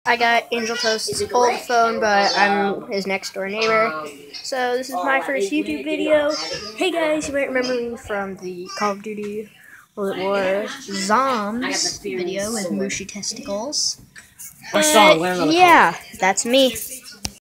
I got Angel Toast's old phone, but I'm his next door neighbor. So this is my first YouTube video. Hey guys, you might remember me from the Call of Duty World at War Zombs video with Mushy Testicles. Yeah, that's me.